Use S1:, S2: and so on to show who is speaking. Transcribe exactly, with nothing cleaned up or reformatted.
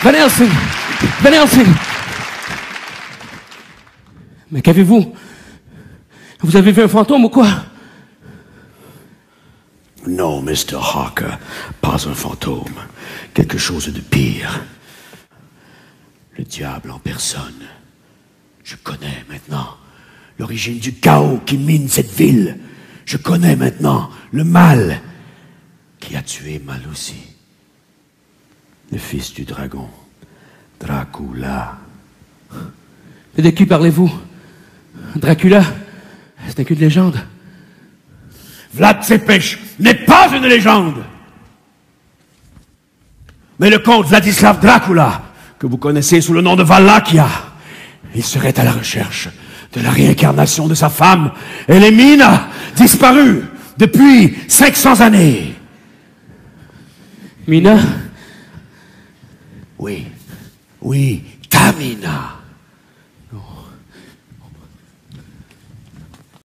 S1: Van Helsing! Van Helsing! Mais qu'avez-vous? Vous avez vu un fantôme ou quoi?
S2: Non, mister Harker, pas un fantôme. Quelque chose de pire. Le diable en personne. Je connais maintenant l'origine du chaos qui mine cette ville. Je connais maintenant le mal qui a tué Maluzzi. Le fils du dragon, Dracula.
S1: Et de qui parlez-vous? Dracula? C'est qu'une légende.
S2: Vlad Tepes n'est pas une légende. Mais le comte Vladislav Dracula, que vous connaissez sous le nom de Valaquia, il serait à la recherche de la réincarnation de sa femme, Elémina, disparue depuis cinq cents années.
S1: Mina?
S2: Oui, oui, Tamina.